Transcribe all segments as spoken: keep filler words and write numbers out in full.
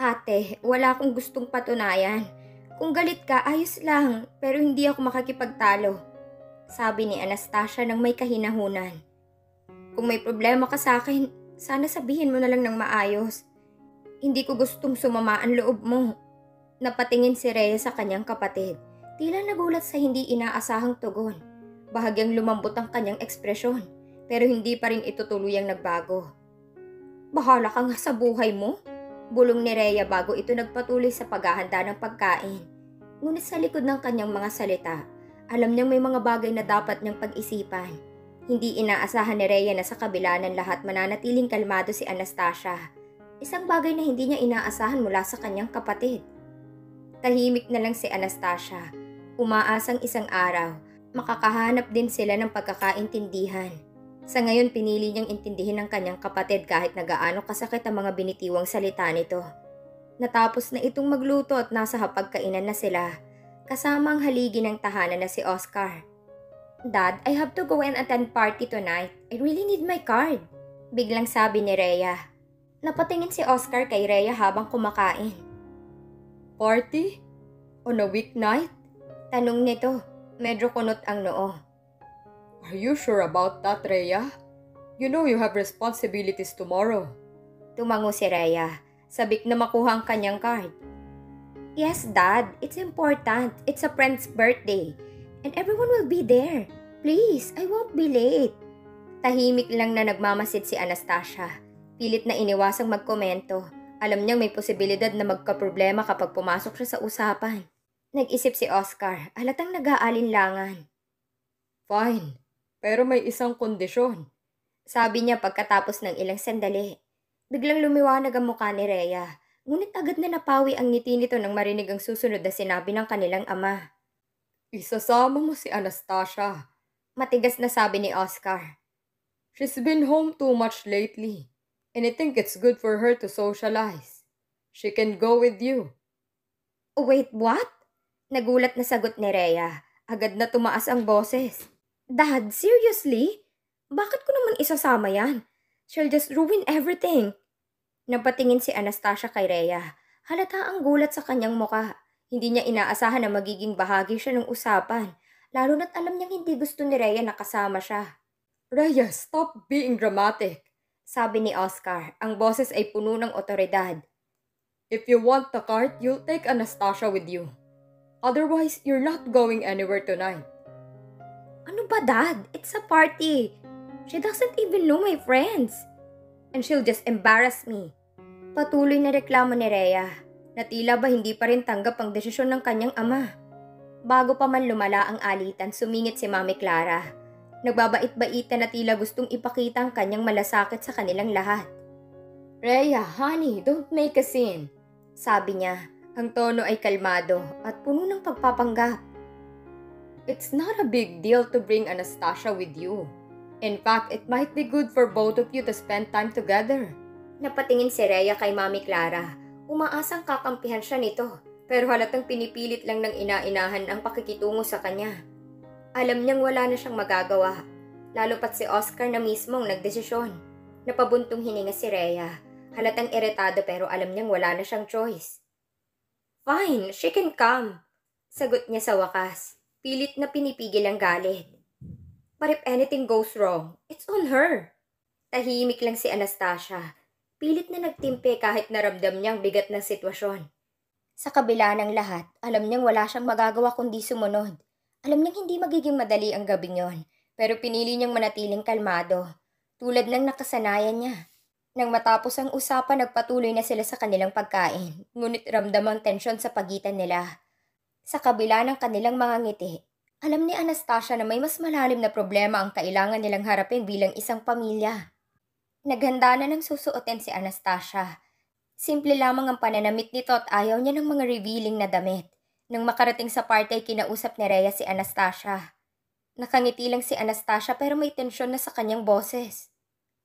Ate, wala akong gustong patunayan. Kung galit ka, ayos lang, pero hindi ako makakipagtalo. Sabi ni Anastasia ng may kahinahunan. Kung may problema ka sa akin, sana sabihin mo na lang ng maayos. Hindi ko gustong sumama ang loob mo. Napatingin si Rhea sa kanyang kapatid. Tila nagulat sa hindi inaasahang tugon. Bahagyang lumambot ang kanyang ekspresyon, pero hindi pa rin ito tuluyang nagbago. Bahala ka nga sa buhay mo, bulong ni Rhea bago ito nagpatuloy sa paghahanda ng pagkain. Ngunit sa likod ng kanyang mga salita, alam niyang may mga bagay na dapat niyang pag-isipan. Hindi inaasahan ni Rhea na sa kabila ng lahat mananatiling kalmado si Anastasia. Isang bagay na hindi niya inaasahan mula sa kanyang kapatid. Tahimik na lang si Anastasia. Umaasang isang araw, makakahanap din sila ng pagkakaintindihan. Sa ngayon pinili niyang intindihin ng kanyang kapatid kahit na gaano kasakit ang mga binitiwang salita nito. Natapos na itong magluto at nasa hapagkainan na sila, kasama ang haligi ng tahanan na si Oscar. Dad, I have to go and attend party tonight. I really need my card. Biglang sabi ni Rhea. Napatingin si Oscar kay Rhea habang kumakain. Party? On a weeknight? Tanong nito. Medyo kunot ang noo. Are you sure about that, Rhea? You know you have responsibilities tomorrow. Tumango si Rhea. Sabik na makuha ang kanyang card. Yes, Dad. It's important. It's a friend's birthday. And everyone will be there. Please, I won't be late. Tahimik lang na nagmamasid si Anastasia. Pilit na iniwasang magkomento. Alam niyang may posibilidad na magkaproblema kapag pumasok siya sa usapan. Nag-isip si Oscar, halatang nag-aalinlangan. Fine, pero may isang kondisyon. Sabi niya pagkatapos ng ilang sandali. Biglang lumiwanag ang mukha ni Rhea, ngunit agad na napawi ang ngiti nito nang marinig ang susunod na sinabi ng kanilang ama. Isasama mo si Anastasia. Matigas na sabi ni Oscar. She's been home too much lately, and I think it's good for her to socialize. She can go with you. Wait, what? Nagulat na sagot ni Rhea. Agad na tumaas ang boses. Dad, seriously? Bakit ko naman isasama yan? She'll just ruin everything. Napatingin si Anastasia kay Rhea. Halata ang gulat sa kanyang muka. Hindi niya inaasahan na magiging bahagi siya ng usapan. Lalo na't alam niyang hindi gusto ni Rhea na kasama siya. Rhea, stop being dramatic. Sabi ni Oscar. Ang boses ay puno ng otoridad. If you want the cart, you'll take Anastasia with you. Otherwise, you're not going anywhere tonight. Ano ba, Dad? It's a party. She doesn't even know my friends. And she'll just embarrass me. Patuloy na reklamo ni Rhea, na tila ba hindi pa rin tanggap ang desisyon ng kanyang ama. Bago pa man lumala ang alitan, sumingit si Mami Clara. Nagbabait-baitan na tila gustong ipakita ang kanyang malasakit sa kanilang lahat. Rhea, honey, don't make a scene. Sabi niya. Ang tono ay kalmado at puno ng pagpapanggap. It's not a big deal to bring Anastasia with you. In fact, it might be good for both of you to spend time together. Napatingin si Rhea kay Mami Clara. Umaasang kakampihan siya nito, pero halatang pinipilit lang ng ina-inahan ang pakikitungo sa kanya. Alam niyang wala na siyang magagawa, lalo pat si Oscar na mismong nagdesisyon. Napabuntong hininga si Rhea. Halatang iritado pero alam niyang wala na siyang choice. Fine, she can come. Sagot niya sa wakas. Pilit na pinipigil ang galit. But if anything goes wrong, it's on her. Tahimik lang si Anastasia. Pilit na nagtimpe kahit naramdam niyang bigat ng sitwasyon. Sa kabila ng lahat, alam niyang wala siyang magagawa kundi sumunod. Alam niyang hindi magiging madali ang gabing yon, pero pinili niyang manatiling kalmado, tulad ng nakasanayan niya. Nang matapos ang usapan, nagpatuloy na sila sa kanilang pagkain, ngunit ramdam ang tensyon sa pagitan nila. Sa kabila ng kanilang mga ngiti, alam ni Anastasia na may mas malalim na problema ang kailangan nilang harapin bilang isang pamilya. Naghanda na ng susuotin si Anastasia. Simple lamang ang pananamit nito at ayaw niya ng mga revealing na damit. Nang makarating sa party ay kinausap ni Rhea si Anastasia. Nakangiti lang si Anastasia pero may tensyon na sa kanyang boses.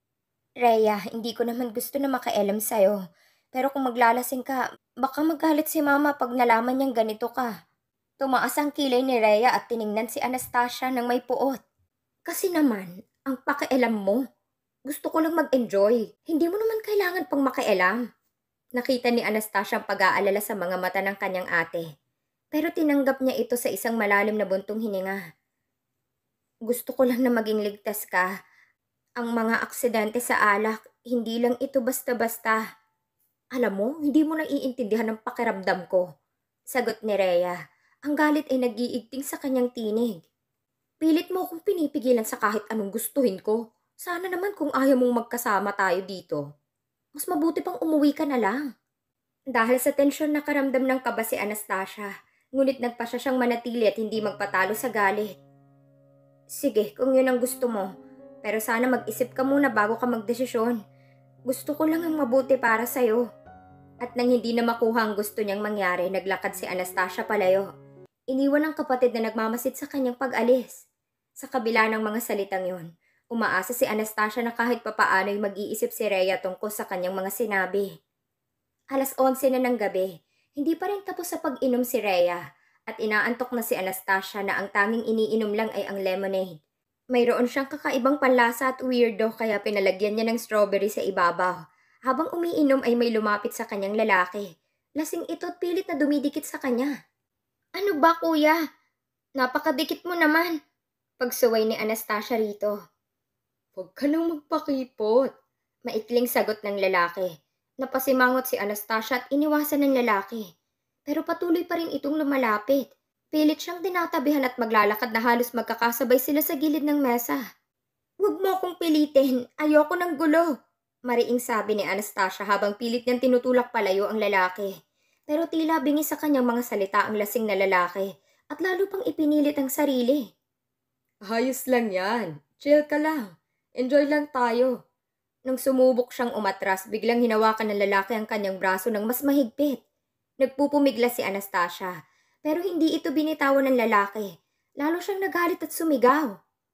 Rhea, hindi ko naman gusto na makailam sa'yo. Pero kung maglalasing ka, baka magalit si Mama pag nalaman niyang ganito ka. Tumaas ang kilay ni Rhea at tiningnan si Anastasia ng may puot. Kasi naman, ang pakialam mo. Gusto ko lang mag-enjoy. Hindi mo naman kailangan pang makialam. Nakita ni Anastasia ang pag-aalala sa mga mata ng kanyang ate. Pero tinanggap niya ito sa isang malalim na buntong hininga. Gusto ko lang na maging ligtas ka. Ang mga aksidente sa alak, hindi lang ito basta-basta. Alam mo, hindi mo naiintindihan ang pakiramdam ko. Sagot ni Rhea. Ang galit ay nag-iigting sa kanyang tinig. Pilit mo akong pinipigilan sa kahit anong gustuhin ko. Sana naman kung ayaw mong magkasama tayo dito. Mas mabuti pang umuwi ka na lang. Dahil sa tensyon nakaramdam ng kaba si Anastasia, ngunit nagpa siya siyang manatili at hindi magpatalo sa galit. Sige, kung yun ang gusto mo. Pero sana mag-isip ka muna bago ka magdesisyon. Gusto ko lang ang mabuti para sa'yo. At nang hindi na makuha ang gusto niyang mangyari, naglakad si Anastasia palayo. Iniwan ng kapatid na nagmamasid sa kanyang pag-alis. Sa kabila ng mga salitang yun, umaasa si Anastasia na kahit papaano'y mag-iisip si Rhea tungkol sa kanyang mga sinabi. Alas onse na ng gabi, hindi pa rin tapos sa pag-inom si Rhea at inaantok na si Anastasia na ang tanging iniinom lang ay ang lemonade. Mayroon siyang kakaibang panlasa at weirdo kaya pinalagyan niya ng strawberry sa ibabaw. Habang umiinom ay may lumapit sa kanyang lalaki. Lasing ito at pilit na dumidikit sa kanya. Ano ba kuya? Napakadikit mo naman. Pagsuway ni Anastasia rito. Huwag ka nang magpakipot. Maikling sagot ng lalaki. Napasimangot si Anastasia at iniwasan ng lalaki. Pero patuloy pa rin itong lumalapit. Pilit siyang tinatabihan at maglalakad na halos magkakasabay sila sa gilid ng mesa. Huwag mo akong pilitin. Ayoko ng gulo. Mariing sabi ni Anastasia habang pilit niyang tinutulak palayo ang lalaki. Pero tila bingi sa kanyang mga salita ang lasing na lalaki at lalo pang ipinilit ang sarili. Ayos lang yan. Chill ka lang. Enjoy lang tayo. Nang sumubok siyang umatras, biglang hinawakan ng lalaki ang kanyang braso ng mas mahigpit. Nagpupumigla si Anastasia, pero hindi ito binitawan ng lalaki. Lalo siyang nagalit at sumigaw.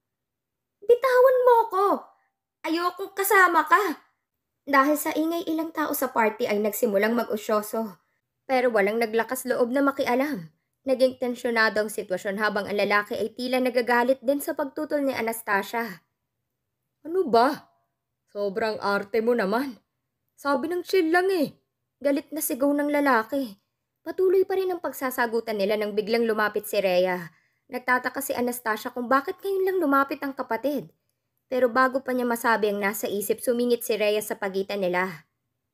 Bitawan mo ko! Ayokong kasama ka! Dahil sa ingay ilang tao sa party ay nagsimulang mag-usyoso. Pero walang naglakas loob na makialam. Naging tensyonado ang sitwasyon habang ang lalaki ay tila nagagalit din sa pagtutol ni Anastasia. Ano ba? Sobrang arte mo naman. Sabi ng chill lang eh. Galit na sigaw ng lalaki. Patuloy pa rin ang pagsasagutan nila nang biglang lumapit si Rhea. Nagtataka si Anastasia kung bakit ngayon lang lumapit ang kapatid. Pero bago pa niya masabi ang nasa isip, sumingit si Rhea sa pagitan nila.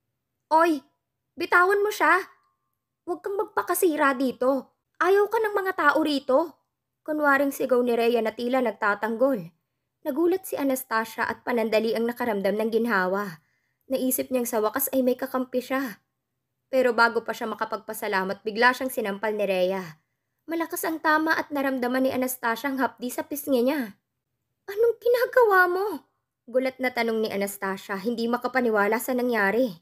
Oy, bitawan mo siya. Huwag kang magpakasira dito. Ayaw ka ng mga tao rito. Kunwaring sigaw ni Rhea na tila nagtatanggol. Nagulat si Anastasia at panandali ang nakaramdam ng ginhawa. Naisip niyang sa wakas ay may kakampi siya. Pero bago pa siya makapagpasalamat, bigla siyang sinampal ni Rhea. Malakas ang tama at naramdaman ni Anastasia ang hapdi sa pisngi niya. Anong ginagawa mo? Gulat na tanong ni Anastasia, hindi makapaniwala sa nangyari.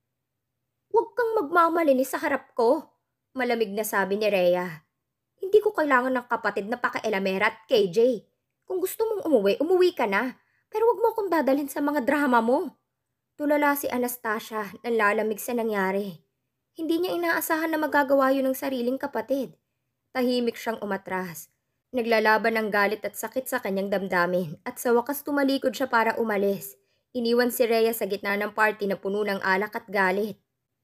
Huwag kang magmamalinis sa harap ko, malamig na sabi ni Rhea. Hindi ko kailangan ng kapatid na paka-Elamera at K J. Kung gusto mong umuwi, umuwi ka na. Pero huwag mo akong dadalhin sa mga drama mo. Tulala si Anastasia, nanlalamig sa nangyari. Hindi niya inaasahan na magagawa yun ng sariling kapatid. Tahimik siyang umatras. Naglalaban ng galit at sakit sa kanyang damdamin at sa wakas tumalikod siya para umalis. Iniwan si Rhea sa gitna ng party na puno ng alak at galit.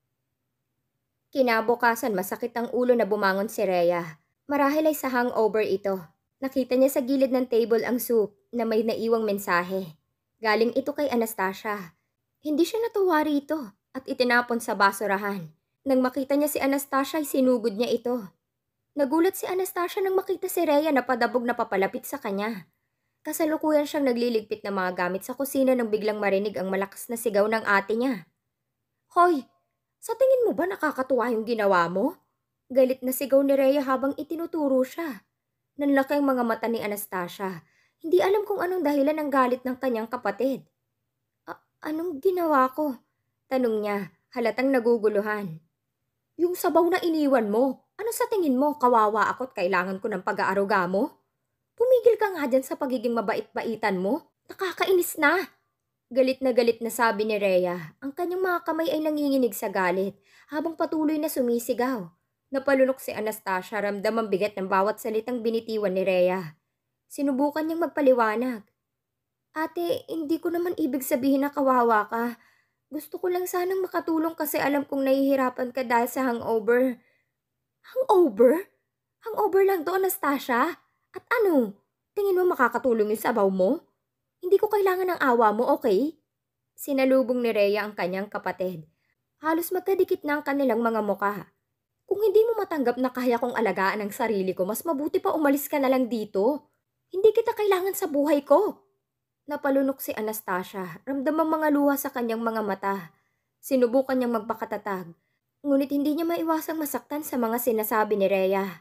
Kinabukasan masakit ang ulo na bumangon si Rhea. Marahil ay sa hangover ito. Nakita niya sa gilid ng table ang soup na may naiwang mensahe. Galing ito kay Anastasia. Hindi siya natuwa rito at itinapon sa basurahan. Nang makita niya si Anastasia ay sinugod niya ito. Nagulat si Anastasia nang makita si Rhea na padabog na papalapit sa kanya. Kasalukuyan siyang nagliligpit ng mga gamit sa kusina nang biglang marinig ang malakas na sigaw ng ate niya. Hoy! Sa tingin mo ba nakakatuwa yung ginawa mo? Galit na sigaw ni Rhea habang itinuturo siya. Nanlaki ang mga mata ni Anastasia. Hindi alam kung anong dahilan ng galit ng kanyang kapatid. A- anong ginawa ko? Tanong niya, halatang naguguluhan. Yung sabaw na iniwan mo, ano sa tingin mo, kawawa ako at kailangan ko ng pag-aaruga mo? Tumigil ka nga dyan sa pagiging mabait-baitan mo. Nakakainis na. Galit na galit na sabi ni Rhea. Ang kanyang mga kamay ay nanginginig sa galit habang patuloy na sumisigaw. Napalunok si Anastasia, ramdam ang bigat ng bawat salitang binitiwan ni Rhea. Sinubukan niyang magpaliwanag. Ate, hindi ko naman ibig sabihin na kawawa ka. Gusto ko lang sanang makatulong kasi alam kong nahihirapan ka dahil sa hangover. Hangover? Hangover lang to, Anastasia? At ano? Tingin mo makakatulong yung sabaw mo? Hindi ko kailangan ng awa mo, okay? Sinalubong ni Rhea ang kanyang kapatid. Halos magkadikit na ang kanilang mga muka. Kung hindi mo matanggap na kaya kong alagaan ang sarili ko, mas mabuti pa umalis ka na lang dito. Hindi kita kailangan sa buhay ko. Napalunok si Anastasia, ramdam ang mga luha sa kanyang mga mata. Sinubukan niyang magpakatatag, ngunit hindi niya maiwasang masaktan sa mga sinasabi ni Rhea.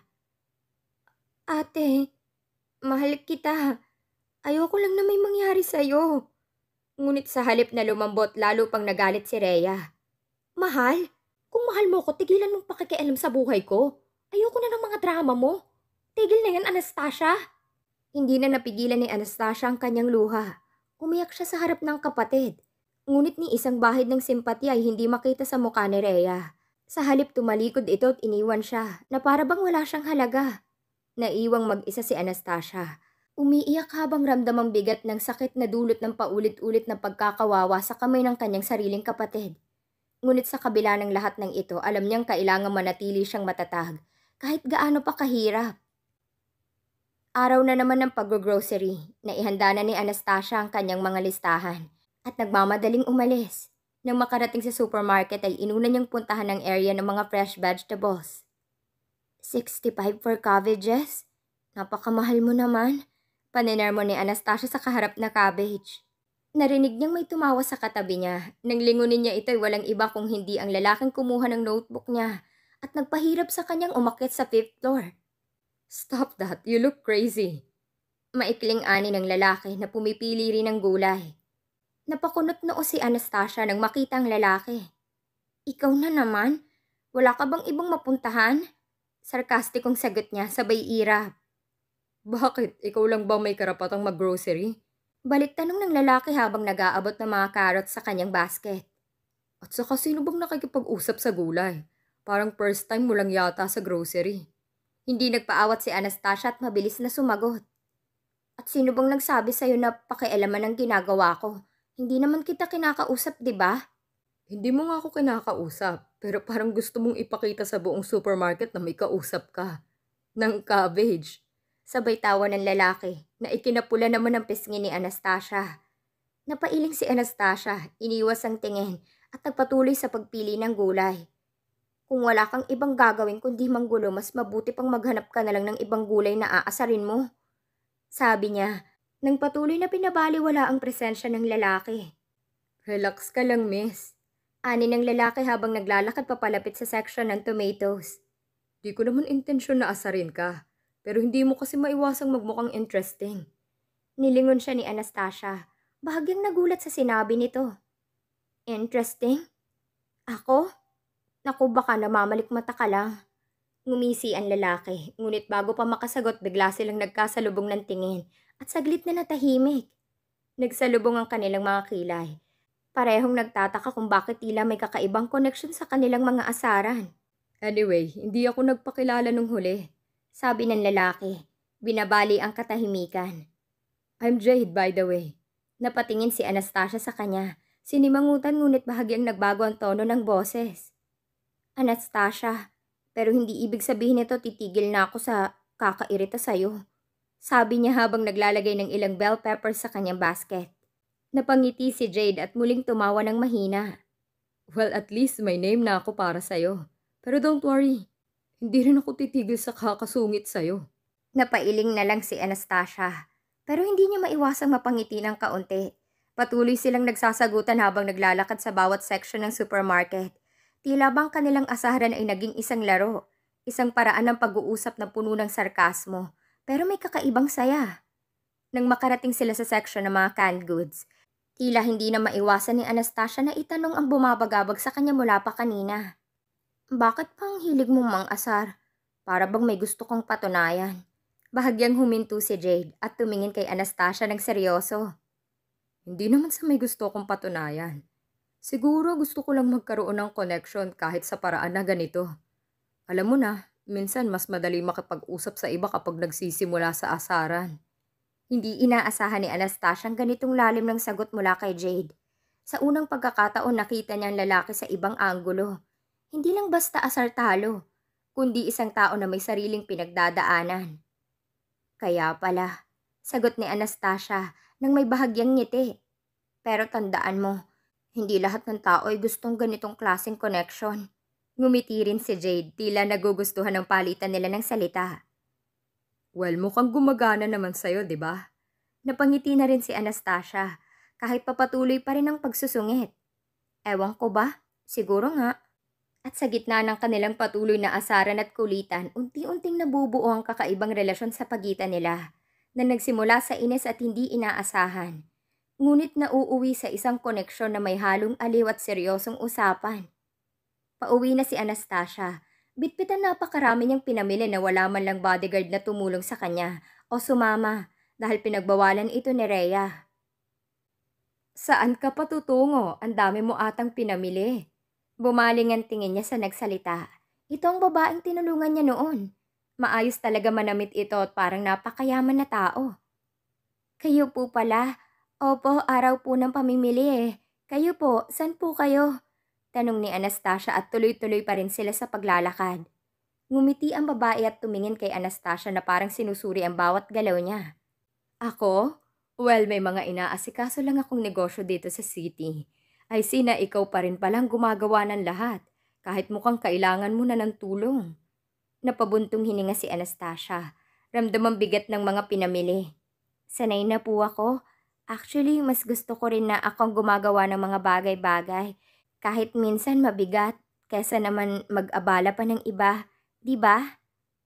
Ate, mahal kita. Ayoko lang na may mangyari sa'yo. Ngunit sa halip na lumambot, lalo pang nagalit si Rhea. Mahal? Kung mahal mo ko, tigilan mong pakikialam sa buhay ko. Ayoko na ng mga drama mo. Tigil na yan, Anastasia. Hindi na napigilan ni Anastasia ang kanyang luha. Umiyak siya sa harap ng kapatid. Ngunit ni isang bahid ng simpatya ay hindi makita sa mukha ni Rhea. Sa halip tumalikod ito at iniwan siya na para bang wala siyang halaga. Naiwang mag-isa si Anastasia. Umiiyak habang ramdam ang bigat ng sakit na dulot ng paulit-ulit na pagkakawawa sa kamay ng kanyang sariling kapatid. Ngunit sa kabila ng lahat ng ito, alam niyang kailangan manatili siyang matatag kahit gaano pa kahirap. Araw na naman ng pag-grocery, naihanda na ni Anastasia ang kanyang mga listahan at nagmamadaling umalis. Nang makarating sa supermarket ay inuna niyang puntahan ang area ng mga fresh vegetables. sixty-five for cabbages? Napakamahal mo naman. Paninermo ni Anastasia sa kaharap na cabbage. Narinig niyang may tumawa sa katabi niya. Nang lingunin niya ito ay walang iba kung hindi ang lalaking kumuha ng notebook niya at nagpahirap sa kanyang umakyat sa fifth floor. Stop that, you look crazy. Maikling ani ng lalaki na pumipili rin ng gulay. Napakunot noo si Anastasia nang makita ang lalaki. Ikaw na naman? Wala ka bang ibang mapuntahan? Sarkastikong sagot niya sabay irap. Bakit? Ikaw lang ba may karapatang mag-grocery? Balik tanong ng lalaki habang nag-aabot ng mga carrots sa kanyang basket. At saka sino bang nakikipag-usap sa gulay? Parang first time mo lang yata sa grocery. Hindi nagpaawat si Anastasia at mabilis na sumagot. At sino bang nagsabi sa'yo na pakialaman ang ginagawa ko? Hindi naman kita kinakausap, di ba? Hindi mo nga ako kinakausap, pero parang gusto mong ipakita sa buong supermarket na may kausap ka. Ng cabbage. Sabay tawa ng lalaki na ikinapula naman ang pisngi ni Anastasia. Napailing si Anastasia, iniwas ang tingin at nagpatuloy sa pagpili ng gulay. Kung wala kang ibang gagawin kundi manggulo, mas mabuti pang maghanap ka na lang ng ibang gulay na aasarin mo. Sabi niya, nang patuloy na pinabaliwala ang presensya ng lalaki. Relax ka lang, miss. Ani ng lalaki habang naglalakad papalapit sa section ng tomatoes. Di ko naman intensyon na asarin ka. Pero hindi mo kasi maiwasang magmukhang interesting. Nilingon siya ni Anastasia. Bahagyang nagulat sa sinabi nito. Interesting? Ako? Naku, baka namamalikmata ka lang. Ngumisi ang lalaki, ngunit bago pa makasagot bigla silang nagkasalubong ng tingin at saglit na natahimik. Nagsalubong ang kanilang mga kilay. Parehong nagtataka kung bakit tila may kakaibang koneksyon sa kanilang mga asaran. Anyway, hindi ako nagpakilala nung huli. Sabi ng lalaki, binabali ang katahimikan. I'm Jade, by the way. Napatingin si Anastasia sa kanya. Sinimangutan ngunit bahagyang nagbago ang tono ng boses. Anastasia, pero hindi ibig sabihin nito titigil na ako sa kakairita sa'yo. Sabi niya habang naglalagay ng ilang bell peppers sa kanyang basket. Napangiti si Jade at muling tumawa ng mahina. Well, at least may name na ako para sa'yo. Pero don't worry. Hindi rin ako titigil sa kakasungit sa'yo. Napailing na lang si Anastasia, pero hindi niya maiwasang mapangiti ng kaunti. Patuloy silang nagsasagutan habang naglalakad sa bawat section ng supermarket. Tila bang kanilang asaran ay naging isang laro, isang paraan ng pag-uusap na puno ng sarkasmo, pero may kakaibang saya. Nang makarating sila sa section ng mga canned goods, tila hindi na maiwasan ni Anastasia na itanong ang bumabagabag sa kanya mula pa kanina. Bakit pang hilig mong mang-asar? Para bang may gusto kong patunayan? Bahagyang huminto si Jade at tumingin kay Anastasia ng seryoso. Hindi naman sa may gusto kong patunayan. Siguro gusto ko lang magkaroon ng connection kahit sa paraan na ganito. Alam mo na, minsan mas madali makipag-usap sa iba kapag nagsisimula sa asaran. Hindi inaasahan ni Anastasia ang ganitong lalim ng sagot mula kay Jade. Sa unang pagkakataon nakita niya ang lalaki sa ibang anggulo. Hindi lang basta asar talo, kundi isang tao na may sariling pinagdadaanan. Kaya pala, sagot ni Anastasia nang may bahagyang ngiti. Pero tandaan mo, hindi lahat ng tao ay gustong ganitong klaseng connection. Ngumiti rin si Jade, tila nagugustuhan ng palitan nila ng salita. Well, mukhang gumagana naman sa'yo, di ba? Napangiti na rin si Anastasia, kahit papatuloy pa rin ang pagsusungit. Ewan ko ba? Siguro nga. At sa gitna ng kanilang patuloy na asaran at kulitan, unti-unting nabubuo ang kakaibang relasyon sa pagitan nila, na nagsimula sa inis at hindi inaasahan. Ngunit nauuwi sa isang koneksyon na may halong aliw at seryosong usapan. Pauwi na si Anastasia. Bitbitan napakarami niyang pinamili na wala man lang bodyguard na tumulong sa kanya o sumama dahil pinagbawalan ito ni Rhea. Saan ka patutungo? Ang dami mo atang pinamili. Bumaling ang tingin niya sa nagsalita. Ito ang babaeng tinulungan niya noon. Maayos talaga manamit ito at parang napakayaman na tao. Kayo po pala. Opo, araw po ng pamimili eh. Kayo po, saan po kayo? Tanong ni Anastasia at tuloy-tuloy pa rin sila sa paglalakad. Ngumiti ang babae at tumingin kay Anastasia na parang sinusuri ang bawat galaw niya. Ako? Well, may mga inaasikaso lang akong negosyo dito sa city. I see na ikaw pa rin palang gumagawa ng lahat, kahit mukhang kailangan mo na ng tulong. Napabuntong hininga si Anastasia. Ramdam ang bigat ng mga pinamili. Sanay na po ako. Actually, mas gusto ko rin na akong gumagawa ng mga bagay-bagay. Kahit minsan mabigat, kesa naman mag-abala pa ng iba, di ba?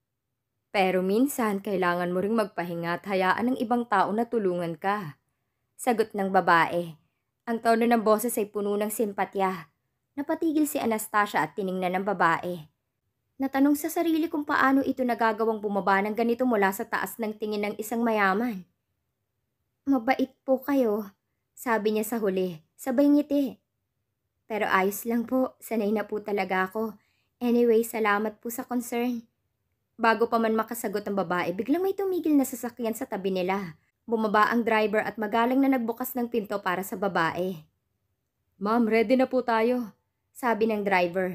Pero minsan, kailangan mo ring magpahinga at hayaan ng ibang tao na tulungan ka. Sagot ng babae. Ang tono ng boses ay puno ng simpatya. Napatigil si Anastasia at tiningnan ng babae. Natanong sa sarili kung paano ito nagagawang bumaba ng ganito mula sa taas ng tingin ng isang mayaman. Mabait po kayo, sabi niya sa huli, sabay ngiti. Pero ayos lang po, sanay na po talaga ako. Anyway, salamat po sa concern. Bago pa man makasagot ang babae, biglang may tumigil na sasakyan sa tabi nila. Bumaba ang driver at magalang na nagbukas ng pinto para sa babae. Ma'am, ready na po tayo, sabi ng driver.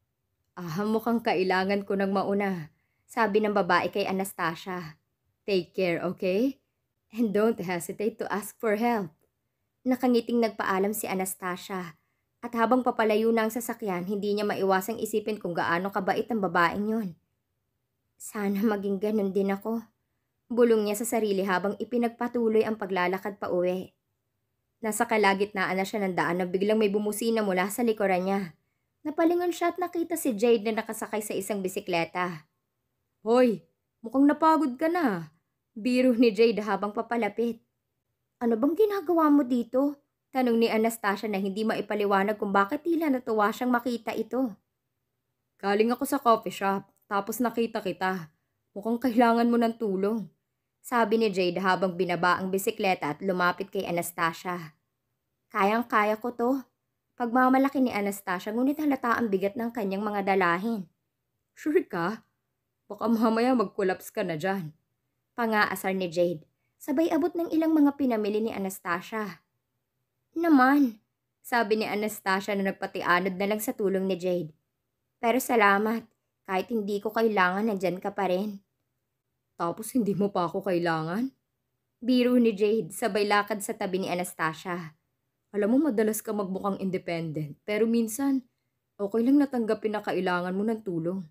Ah, mukhang kailangan ko ng mauna, sabi ng babae kay Anastasia. Take care, okay? And don't hesitate to ask for help. Nakangiting nagpaalam si Anastasia. At habang papalayo na ang sasakyan, hindi niya maiwasang isipin kung gaano kabait ang babaeng yun. Sana maging ganun din ako. Bulong niya sa sarili habang ipinagpatuloy ang paglalakad pa uwi. Nasa kalagitnaan na siya ng daan na biglang may bumusina mula sa likuran niya. Napalingon siya at nakita si Jade na nakasakay sa isang bisikleta. Hoy, mukhang napagod ka na. Biro ni Jade habang papalapit. Ano bang ginagawa mo dito? Tanong ni Anastasia na hindi maipaliwanag kung bakit tila natuwa siyang makita ito. Galing ako sa coffee shop, tapos nakita kita. Mukhang kailangan mo ng tulong. Sabi ni Jade habang binaba ang bisikleta at lumapit kay Anastasia. Kayang-kaya ko to. Pagmamalaki ni Anastasia ngunit halata ang bigat ng kanyang mga dalahin. Sure ka? Baka mamaya mag-collapse ka na dyan. Pangaasar ni Jade. Sabay abot ng ilang mga pinamili ni Anastasia. Naman, sabi ni Anastasia na nagpatianod na lang sa tulong ni Jade. Pero salamat, kahit hindi ko kailangan nandyan ka pa rin. Tapos hindi mo pa ako kailangan? Biro ni Jade, sabay lakad sa tabi ni Anastasia. Alam mo madalas ka magbukang independent, pero minsan, okay lang natanggapin na kailangan mo ng tulong.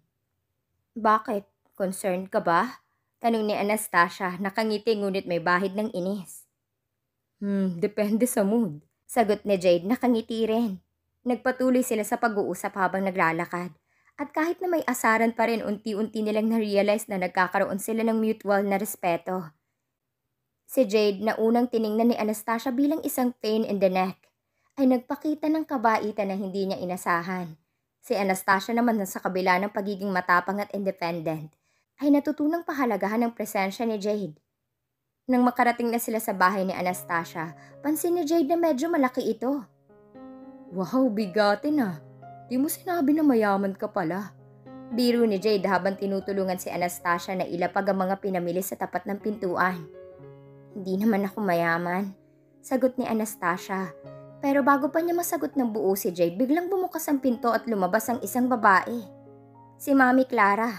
Bakit? Concerned ka ba? Tanong ni Anastasia, nakangiti ngunit may bahid ng inis. Hmm, depende sa mood. Sagot ni Jade, nakangiti rin. Nagpatuloy sila sa pag-uusap habang naglalakad. At kahit na may asaran pa rin, unti-unti nilang na-realize na nagkakaroon sila ng mutual na respeto. Si Jade, na unang tiningnan ni Anastasia bilang isang pain in the neck, ay nagpakita ng kabaitan na hindi niya inasahan. Si Anastasia naman na sa kabila ng pagiging matapang at independent, ay natutunang pahalagahan ng presensya ni Jade. Nang makarating na sila sa bahay ni Anastasia, pansin ni Jade na medyo malaki ito. Wow, bigatin ah. Di mo sinabi na mayaman ka pala. Biro ni Jade habang tinutulungan si Anastasia na ilapag ang mga pinamili sa tapat ng pintuan. Hindi naman ako mayaman, sagot ni Anastasia. Pero bago pa niya masagot ng buo si Jade, biglang bumukas ang pinto at lumabas ang isang babae. Si Mami Clara.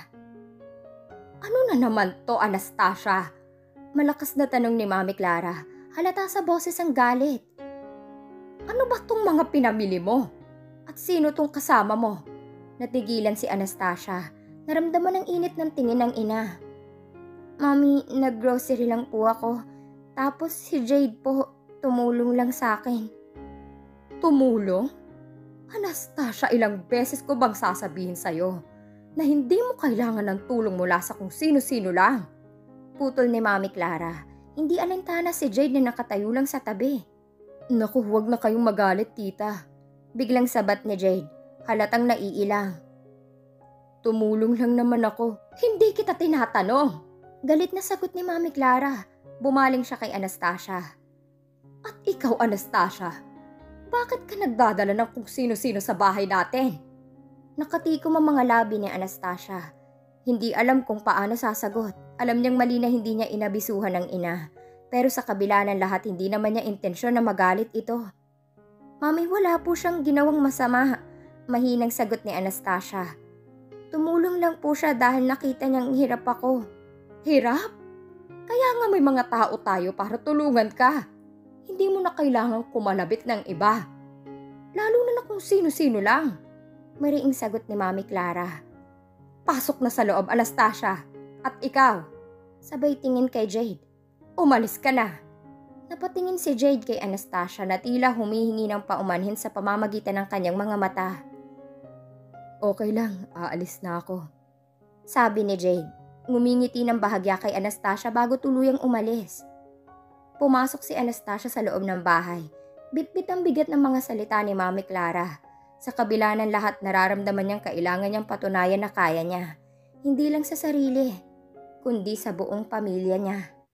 Ano na naman to, Anastasia? Malakas na tanong ni Mami Clara. Halata sa boses ang galit. Ano ba tong mga pinamili mo? At sino tong kasama mo? Natigilan si Anastasia. Naramdaman ang init ng tingin ng ina. Mami, nag-grocery lang po ako. Tapos si Jade po, tumulong lang sa akin. Tumulong? Anastasia, ilang beses ko bang sasabihin sa'yo na hindi mo kailangan ng tulong mula sa kung sino-sino lang? Putol ni Mami Clara. Hindi alintana si Jade na nakatayo lang sa tabi. Naku, huwag na kayong magalit, tita. Biglang sabat ni Jade. Halatang naiilang. Tumulong lang naman ako. Hindi kita tinatanong. Galit na sagot ni Mami Clara. Bumaling siya kay Anastasia. At ikaw, Anastasia, bakit ka nagdadala ng kung sino-sino sa bahay natin? Nakatikom ang mga labi ni Anastasia. Hindi alam kung paano sasagot. Alam niyang mali na hindi niya inabisuhan ng ina. Pero sa kabila ng lahat, hindi naman niya intensyon na magalit ito. Mami, wala po siyang ginawang masama. Mahinang sagot ni Anastasia. Tumulong lang po siya dahil nakita niyang hirap ako. Hirap? Kaya nga may mga tao tayo para tulungan ka. Hindi mo na kailangang kumalabit ng iba. Lalo na na kung sino-sino lang. Mariing sagot ni Mami Clara. Pasok na sa loob, Anastasia. At ikaw, sabay tingin kay Jade. Umalis ka na. Napatingin si Jade kay Anastasia na tila humihingi ng paumanhin sa pamamagitan ng kanyang mga mata. Okay lang, aalis na ako. Sabi ni Jade. Ngumingiti ng bahagya kay Anastasia bago tuluyang umalis. Pumasok si Anastasia sa loob ng bahay. Bit-bit ang bigat ng mga salita ni Mami Clara. Sa kabila ng lahat, nararamdaman niyang kailangan niyang patunayan na kaya niya. Hindi lang sa sarili, kundi sa buong pamilya niya.